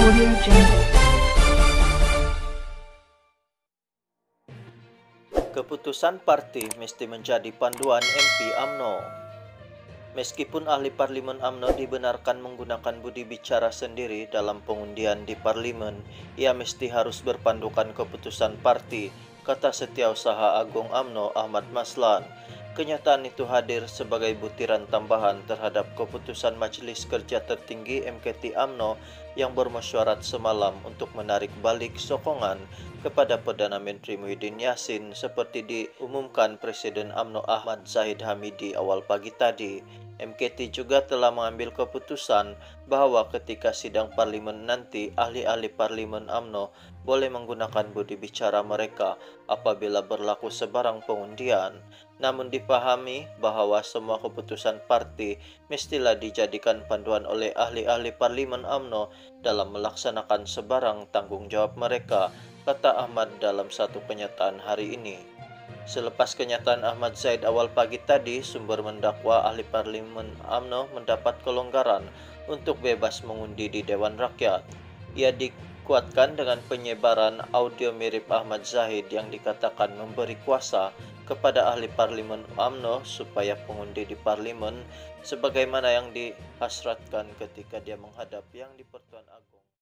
Audio Jungle. Keputusan parti mesti menjadi panduan MP UMNO. Meskipun ahli parlimen UMNO dibenarkan menggunakan budi bicara sendiri dalam pengundian di parlimen, ia mesti harus berpandukan keputusan parti, kata Setiausaha Agung UMNO Ahmad Maslan. Kenyataan itu hadir sebagai butiran tambahan terhadap keputusan Majelis Kerja Tertinggi MKT UMNO yang bermesyuarat semalam untuk menarik balik sokongan kepada Perdana Menteri Muhyiddin Yassin seperti diumumkan Presiden UMNO Ahmad Zahid Hamidi awal pagi tadi. MKT juga telah mengambil keputusan bahwa ketika sidang parlimen nanti, ahli-ahli parlimen UMNO boleh menggunakan budi bicara mereka apabila berlaku sebarang pengundian. Namun dipahami bahwa semua keputusan parti mestilah dijadikan panduan oleh ahli-ahli parlimen UMNO dalam melaksanakan sebarang tanggung jawab mereka, kata Ahmad dalam satu kenyataan hari ini. Selepas kenyataan Ahmad Zaid awal pagi tadi, sumber mendakwa ahli parlimen UMNO mendapat kelonggaran untuk bebas mengundi di Dewan Rakyat. Ia dikuatkan dengan penyebaran audio mirip Ahmad Zahid yang dikatakan memberi kuasa kepada ahli parlimen UMNO supaya pengundi di parlimen sebagaimana yang dihasratkan ketika dia menghadap yang di Pertuan Agong.